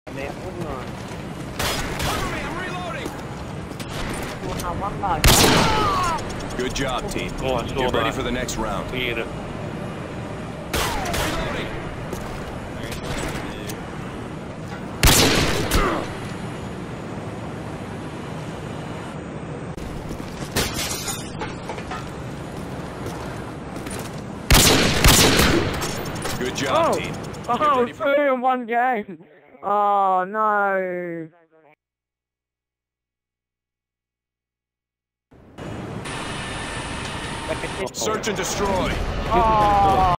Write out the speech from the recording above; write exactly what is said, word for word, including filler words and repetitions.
Đẹp quá rồi. Cover me, I'm reloading. Tôi không mất rồi. Good job, team. Ủa, xua Get ready rồi. for the next round. Ghi được. Reloading. Good job, Oh. team. Get Oh, ready for three in one game. Oh no. search and destroy. Oh.